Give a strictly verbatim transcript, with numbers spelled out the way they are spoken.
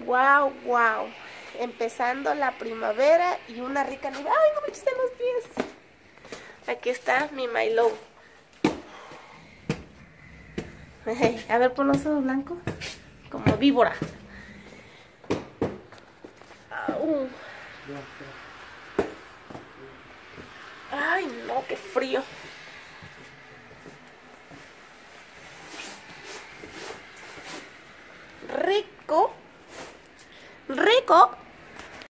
Wow, wow. Empezando la primavera y una rica nieve. ¡Ay, no me eché los pies! Aquí está mi Milo. A ver, pon los ojos blancos. Como víbora. Au. Ay, no, qué frío.